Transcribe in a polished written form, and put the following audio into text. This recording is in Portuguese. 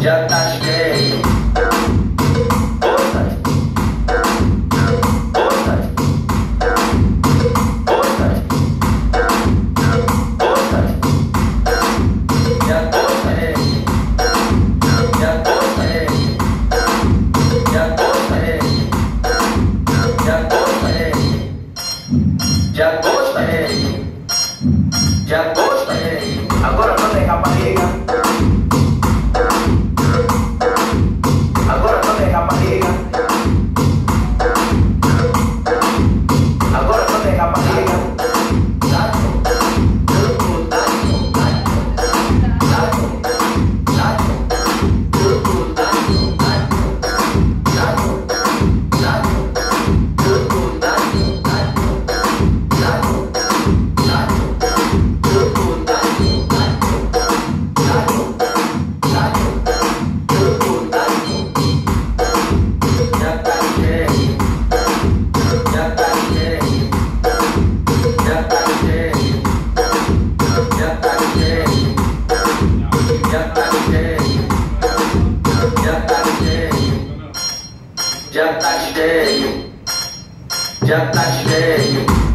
já tá cheio. Ouça, ouça, ouça, ouça, já tô cheio, já tô cheio, já tô cheio, já tô cheio, já gostei, já gostei. Agora mandei rapariga. Agora mandei rapariga. Agora mandei rapariga. Dato, dato, dato, dato, dato, dato, dato, dato, dato, dato, já tá cheio, já tá cheio.